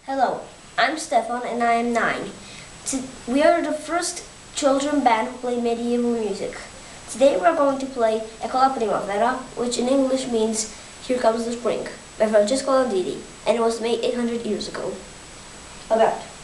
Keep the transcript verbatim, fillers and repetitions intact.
Hello, I'm Stefan and I am nine. T we are the first children band who play medieval music. Today we are going to play Ecco la Primavera, which in English means Here Comes the Spring, by Francesco Landini, and it was made eight hundred years ago. About.